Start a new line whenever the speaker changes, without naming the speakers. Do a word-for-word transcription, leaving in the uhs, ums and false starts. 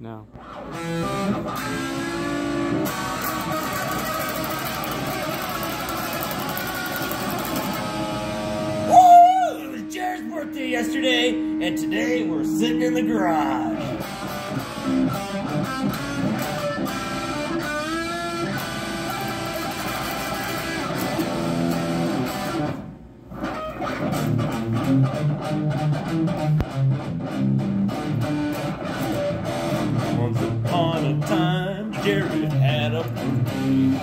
No.
Woo! It was Jared's birthday yesterday, and today we're sitting in the garage. Once upon a time, Jared had a birthday.